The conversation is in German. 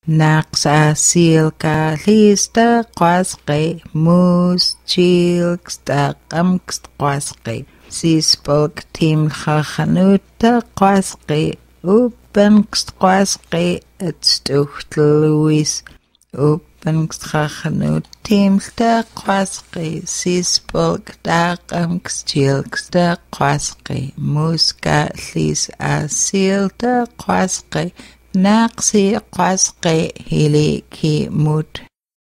Naqsa silka lista qwasqi mus chilksta qamkst qwasqi sispolk tim khachanuta qwasqi ʔupn qwasqi atstuhtluis ʔupn khachanut timta qwasqi sispolk ta qamkst chilksta qwasqi muska lis asilta qwasqi Naqsi qwasqi hili ki mut